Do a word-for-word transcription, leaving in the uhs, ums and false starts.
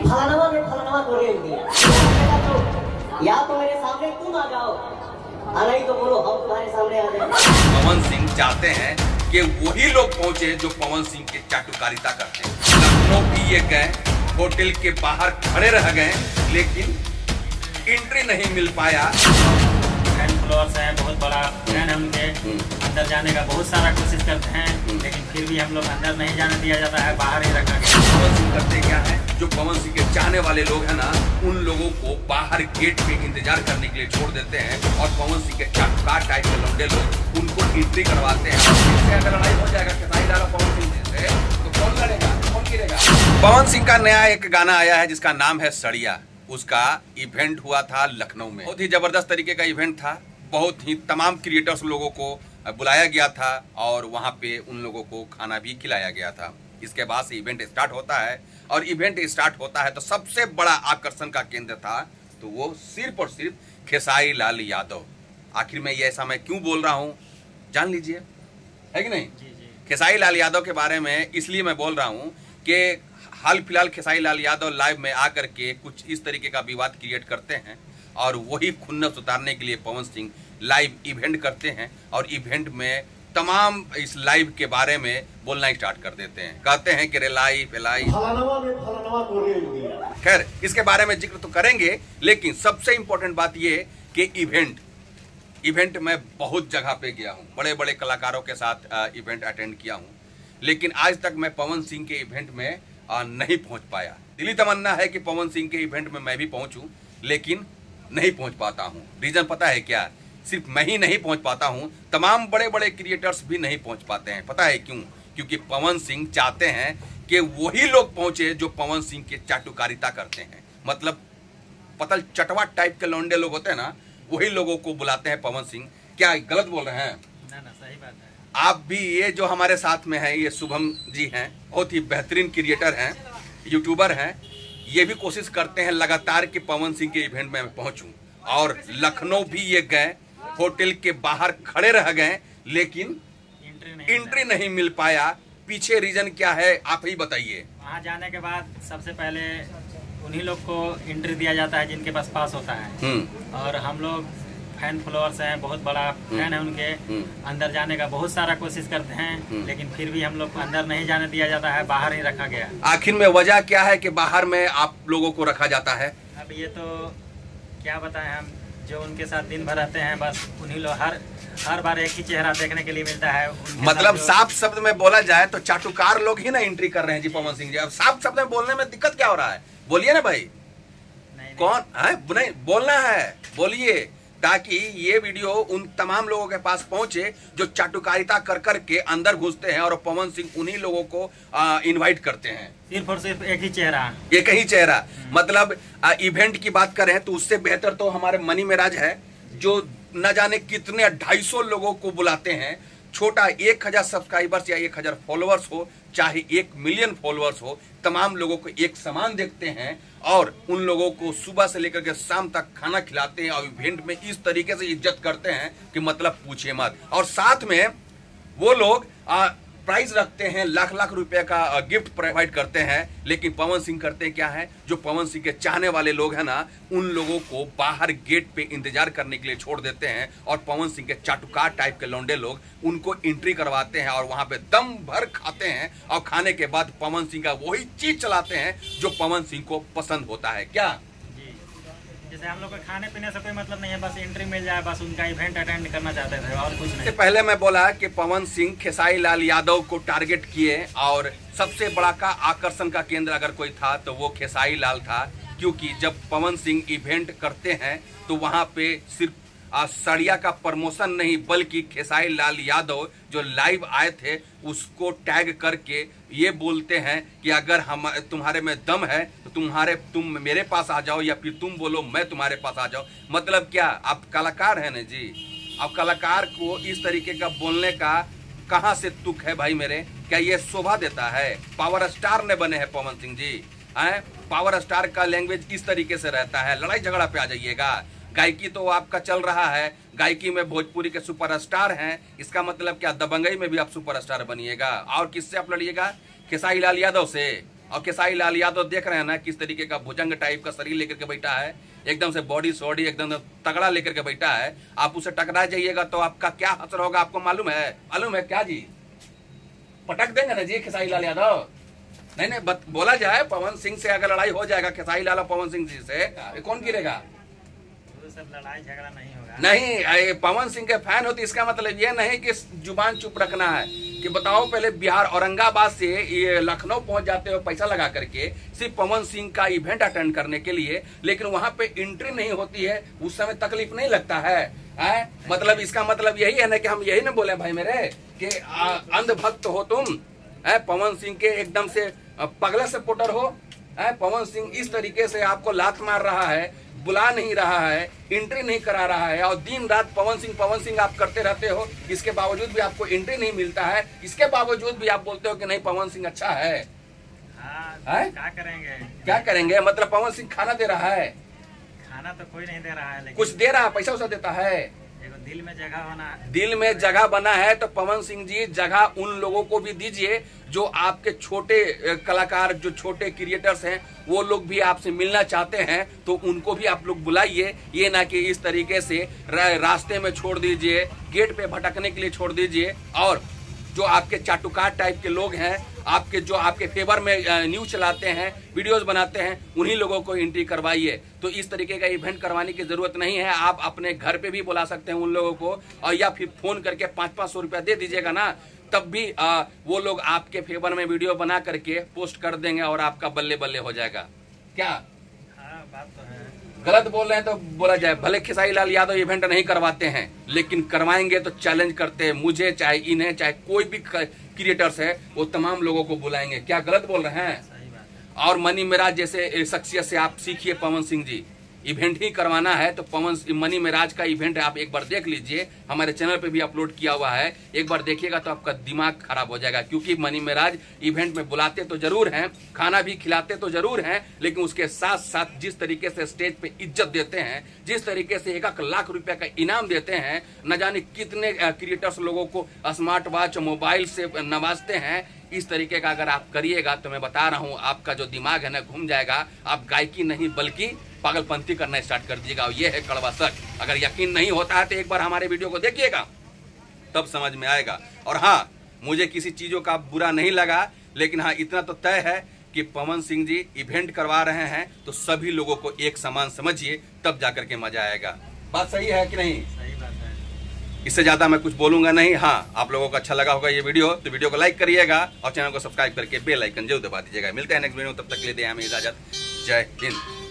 फलाना में फलाना को रेल दिया, तो या तो मेरे सामने तुम आ जाओ, नहीं तो बोलो हम तुम्हारे सामने आ जाए। पवन सिंह चाहते हैं कि वही लोग पहुंचे जो पवन सिंह के चाटुकारिता करते हैं। लखनऊ भी ये गए, होटल के बाहर खड़े रह गए, लेकिन एंट्री नहीं मिल पाया। फैन फॉलोअर्स हैं, बहुत बड़ा फैन है उनके, अंदर जाने का बहुत सारा कोशिश करते हैं, लेकिन फिर भी हम लोग अंदर नहीं जाने दिया जाता है, बाहर ही रखा गया। पवन सिंह करते क्या है, जो पवन सिंह के चाहने वाले लोग हैं ना, उन लोगों को बाहर गेट पे इंतजार करने के लिए छोड़ देते हैं और पवन सिंह के चाटुकार टाइप के लौंडे लोग उनको एंट्री करवाते हैं। इससे अगर लड़ाई हो जाएगा खेसारी लाल पवन सिंह से, तो कौन लड़ेगा, कौन गिरेगा? पवन सिंह का नया एक गाना आया है जिसका नाम है सड़िया। उसका इवेंट हुआ था लखनऊ में, बहुत ही जबरदस्त तरीके का इवेंट था। बहुत ही तमाम क्रिएटर्स लोगों को बुलाया गया था और वहां पे उन लोगों को खाना भी खिलाया गया था। इसके बाद से इवेंट स्टार्ट होता है और इवेंट स्टार्ट होता है तो सबसे बड़ा आकर्षण का केंद्र था तो वो सिर्फ और सिर्फ खेसारी लाल यादव। आखिर में ये ऐसा मैं क्यों बोल रहा हूँ जान लीजिए, है कि नहीं? जी जी। खेसारी लाल यादव के बारे में इसलिए मैं बोल रहा हूँ कि हाल फिलहाल खेसारी लाल यादव लाइव में आकर के कुछ इस तरीके का विवाद क्रिएट करते हैं और वही खुन्नस उतारने के लिए पवन सिंह लाइव इवेंट करते हैं और इवेंट में तमाम इस लाइव के बारे में बोलना स्टार्ट कर देते हैं। कहते हैं कि रे लाइव लाइव फलाना में फलाना को रेल दिया। खैर इसके बारे में जिक्र तो करेंगे, लेकिन सबसे इंपॉर्टेंट बात ये कि इवेंट इवेंट में बहुत जगह पे गया हूँ, बड़े बड़े कलाकारों के साथ इवेंट अटेंड किया हूँ, लेकिन आज तक मैं पवन सिंह के इवेंट में नहीं पहुंच पाया। दिली तमन्ना है कि पवन सिंह के इवेंट में मैं भी पहुंचूं, लेकिन नहीं पहुंच पाता हूं। रीजन पता है क्या? सिर्फ मैं ही नहीं पहुंच पाता हूं, तमाम बड़े बड़े क्रिएटर्स भी नहीं पहुंच पाते हैं। पता है क्यों? क्योंकि पवन सिंह चाहते हैं कि वही लोग पहुंचे जो पवन सिंह के चाटुकारिता करते हैं। मतलब पतल चटवा टाइप के लौंडे लोग होते हैं ना, वही लोगों को बुलाते हैं पवन सिंह। क्या गलत बोल रहे हैं? ना ना सही बात है। आप भी, ये जो हमारे साथ में है ये शुभम जी हैं, बहुत ही बेहतरीन क्रिएटर हैं, यूट्यूबर हैं। ये भी कोशिश करते हैं लगातार कि पवन सिंह के इवेंट में मैं पहुंचूं और लखनऊ भी ये गए, होटल के बाहर खड़े रह गए, लेकिन एंट्री नहीं एंट्री नहीं मिल पाया। पीछे रीजन क्या है आप ही बताइए। वहाँ जाने के बाद सबसे पहले उन्हीं लोग को एंट्री दिया जाता है जिनके पास पास होता है, और हम लोग फैन फॉलोअर्स हैं, बहुत बड़ा फैन है उनके, अंदर जाने का बहुत सारा कोशिश करते हैं, लेकिन फिर भी हम लोग को अंदर नहीं जाने दिया जाता है, बाहर ही रखा गया। आखिर में वजह क्या है कि बाहर में आप लोगों को रखा जाता है? अब ये तो क्या बताएं, हम जो उनके साथ दिन भर रहते हैं, बस उन्हीं लोग हर हर बार एक ही चेहरा देखने के लिए मिलता है। मतलब साफ शब्द में बोला जाए तो चाटुकार लोग ही ना एंट्री कर रहे हैं जी पवन सिंह जी। अब साफ शब्द में बोलने में दिक्कत क्या हो रहा है? बोलिए ना भाई। नहीं, कौन है? नहीं बोलना है, बोलिए, ताकि ये वीडियो उन तमाम लोगों के पास पहुंचे जो चाटुकारिता कर कर के अंदर घुसते हैं और पवन सिंह उन्हीं लोगों को इनवाइट करते हैं। सिर्फ और सिर्फ एक ही चेहरा एक ही चेहरा। मतलब आ, इवेंट की बात करें तो उससे बेहतर तो हमारे मनी मेराज है, जो न जाने कितने ढाई सौ लोगों को बुलाते हैं। छोटा एक हजार सब्सक्राइबर्स या एक हजार फॉलोअर्स हो, चाहे एक मिलियन फॉलोअर्स हो, तमाम लोगों को एक समान देखते हैं और उन लोगों को सुबह से लेकर के शाम तक खाना खिलाते हैं और इवेंट में इस तरीके से इज्जत करते हैं कि मतलब पूछिए मत। और साथ में वो लोग आ, प्राइज रखते हैं, लाख लाख रुपए का गिफ्ट प्रोवाइड करते हैं, लेकिन पवन सिंह करते क्या है, जो पवन सिंह के चाहने वाले लोग हैं ना, उन लोगों को बाहर गेट पे इंतजार करने के लिए छोड़ देते हैं और पवन सिंह के चाटुकार टाइप के लौंडे लोग उनको एंट्री करवाते हैं और वहां पे दम भर खाते हैं और खाने के बाद पवन सिंह का वही चीज चलाते हैं जो पवन सिंह को पसंद होता है। क्या जैसे हम लोग को खाने पीने से कोई मतलब नहीं है, बस एंट्री मिल जाए, बस उनका इवेंट अटेंड करना चाहते थे और कुछ नहीं। पहले मैं बोला कि पवन सिंह खेसारी लाल यादव को टारगेट किए और सबसे बड़ा का आकर्षण का केंद्र अगर कोई था तो वो खेसारी लाल था, क्योंकि जब पवन सिंह इवेंट करते हैं तो वहां पे सिर्फ सड़िया का प्रमोशन नहीं बल्कि खेसारी लाल यादव जो लाइव आए थे उसको टैग करके ये बोलते हैं कि अगर हम तुम्हारे में दम है तो तुम्हारे तुम मेरे पास आ जाओ या फिर तुम बोलो मैं तुम्हारे पास आ जाओ। मतलब क्या, आप कलाकार हैं ना जी। अब कलाकार को इस तरीके का बोलने का कहाँ से तुक है भाई मेरे? क्या ये शोभा देता है? पावर स्टार ने बने हैं पवन सिंह जी, हैं? पावर स्टार का लैंग्वेज इस तरीके से रहता है। लड़ाई झगड़ा पे आ जाइएगा। गायकी तो आपका चल रहा है, गायकी में भोजपुरी के सुपरस्टार हैं, इसका मतलब क्या दबंगई में भी आप सुपरस्टार बनिएगा। और किससे आप लड़िएगा? खेसारी लाल यादव से। और खेसारी लाल यादव देख रहे हैं ना किस तरीके का भुजंग टाइप का शरीर लेकर के बैठा है, एकदम से बॉडी सॉडी एकदम तगड़ा लेकर के बैठा है। आप उसे टकरा जाइएगा तो आपका क्या असर होगा आपको मालूम है? मालूम है क्या जी? पटक देंगे ना जी खेसारी लाल यादव। नहीं नहीं बत, बोला जाए पवन सिंह से अगर लड़ाई हो जाएगा खेसारी लाल और पवन सिंह जी से, कौन गिरेगा? सब लड़ाई झगड़ा नहीं होगा। नहीं, पवन सिंह के फैन होते इसका मतलब ये नहीं कि जुबान चुप रखना है कि बताओ पहले बिहार औरंगाबाद से ये लखनऊ पहुंच जाते हो पैसा लगा करके सिर्फ पवन सिंह का इवेंट अटेंड करने के लिए, लेकिन वहां पे एंट्री नहीं होती है, उस समय तकलीफ नहीं लगता है, है? मतलब इसका मतलब यही है ना कि हम यही ना बोले भाई मेरे कि अंधभक्त हो तुम, है? पवन सिंह के एकदम से पगला सपोर्टर हो, है? पवन सिंह इस तरीके से आपको लात मार रहा है, बुला नहीं रहा है, एंट्री नहीं करा रहा है और दिन रात पवन सिंह पवन सिंह आप करते रहते हो, इसके बावजूद भी आपको एंट्री नहीं मिलता है, इसके बावजूद भी आप बोलते हो कि नहीं पवन सिंह अच्छा है। हाँ, है? क्या करेंगे क्या करेंगे? मतलब पवन सिंह खाना दे रहा है? खाना तो कोई नहीं दे रहा है, लेकिन कुछ दे रहा है, पैसा उसा देता है। दिल में जगह होना दिल में जगह बना है तो पवन सिंह जी जगह उन लोगों को भी दीजिए जो आपके छोटे कलाकार, जो छोटे क्रिएटर्स हैं, वो लोग भी आपसे मिलना चाहते हैं तो उनको भी आप लोग बुलाइए। ये ना कि इस तरीके से रास्ते में छोड़ दीजिए, गेट पे भटकने के लिए छोड़ दीजिए। और जो आपके चाटुकार टाइप के लोग हैं, आपके जो आपके फेवर में न्यूज चलाते हैं, वीडियोस बनाते हैं, उन्हीं लोगों को एंट्री करवाइए। तो इस तरीके का इवेंट करवाने की जरूरत नहीं है। आप अपने घर पे भी बुला सकते हैं उन लोगों को, और या फिर फोन करके पाँच पाँच सौ रुपया दे दीजिएगा ना, तब भी आ, वो लोग आपके फेवर में वीडियो बना करके पोस्ट कर देंगे और आपका बल्ले बल्ले हो जाएगा। क्या हाँ, बात तो है। गलत बोल रहे हैं तो बोला जाए। भले खेसारी लाल यादव इवेंट नहीं करवाते हैं, लेकिन करवाएंगे तो चैलेंज करते हैं, मुझे चाहे इन्हें चाहे कोई भी क्रिएटर्स है वो तमाम लोगों को बुलाएंगे। क्या गलत बोल रहे हैं? सही बात है। और मनी मिराज जैसे शख्सियत से आप सीखिए। पवन सिंह जी इवेंट ही करवाना है तो पवन मनी मिराज का इवेंट है, आप एक बार देख लीजिए, हमारे चैनल पे भी अपलोड किया हुआ है, एक बार देखिएगा तो आपका दिमाग खराब हो जाएगा। क्योंकि मनी मिराज इवेंट में बुलाते तो जरूर हैं, खाना भी खिलाते तो जरूर हैं, लेकिन उसके साथ साथ जिस तरीके से स्टेज पे इज्जत देते हैं, जिस तरीके से एक एक लाख रुपए का इनाम देते हैं, न जाने कितने क्रिएटर्स लोगों को स्मार्ट वॉच मोबाइल से नवाजते हैं, इस तरीके का अगर आप करिएगा तो मैं बता रहा हूं आपका जो दिमाग है ना घूम जाएगा। आप गायकी नहीं बल्कि पागलपंती करना स्टार्ट कर दीजिएगा। और ये है कड़वा सच। अगर यकीन नहीं होता है तो एक बार हमारे वीडियो को देखिएगा, तब समझ में आएगा। और हाँ, मुझे किसी चीजों का बुरा नहीं लगा, लेकिन हाँ इतना तो तय है कि पवन सिंह जी इवेंट करवा रहे हैं तो सभी लोगों को एक समान समझिए, तब जाकर के मजा आएगा। बात सही है कि नहीं? सही बात है। इससे ज्यादा मैं कुछ बोलूंगा नहीं। हाँ, आप लोगों को अच्छा लगा होगा ये वीडियो तो वीडियो को लाइक करिएगा और चैनल को सब्सक्राइब करके बेल आइकन जरूर दबा दीजिएगा। मिलते हैं नेक्स्ट वीडियो, तब तक के लिए दें हमें इजाजत। जय हिंद।